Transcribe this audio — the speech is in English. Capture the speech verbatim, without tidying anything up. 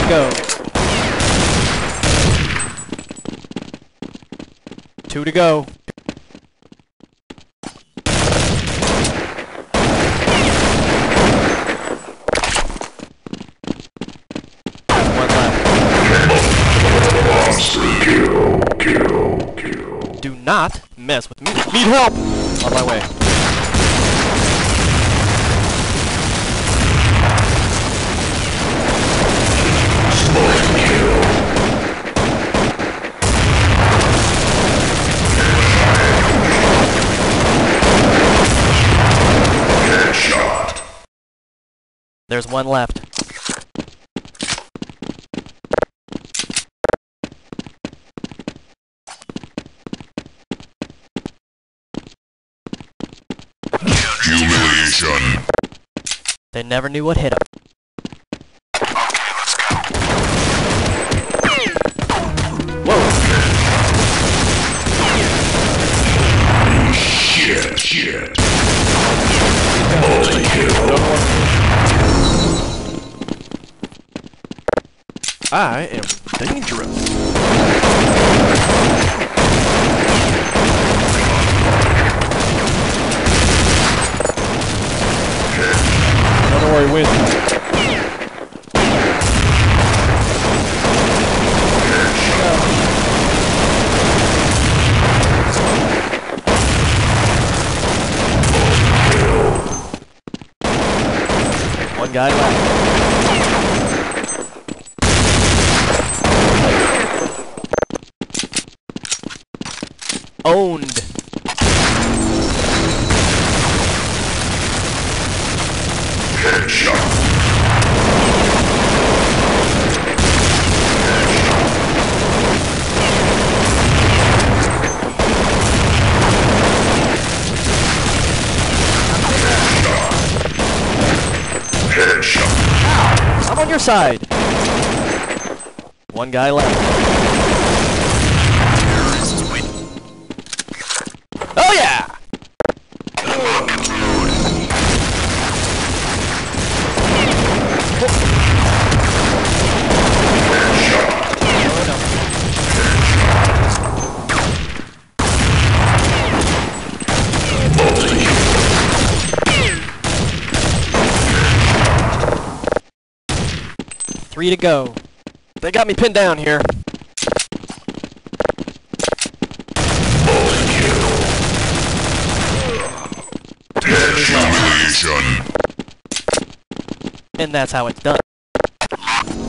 go. Two to go. One left. Kill, kill, kill. Do not mess with me. Need help! On my way. Headshot. There's one left. Humiliation. They never knew what hit them. Okay, let's go. Whoa! Shit, shit. Multi-kill. I am dangerous. I don't know where he went. One guy left. Owned. Headshot. Headshot. I'm on your side. One guy left. Oh yeah! Three to go. They got me pinned down here. Humiliation. And that's how it's done.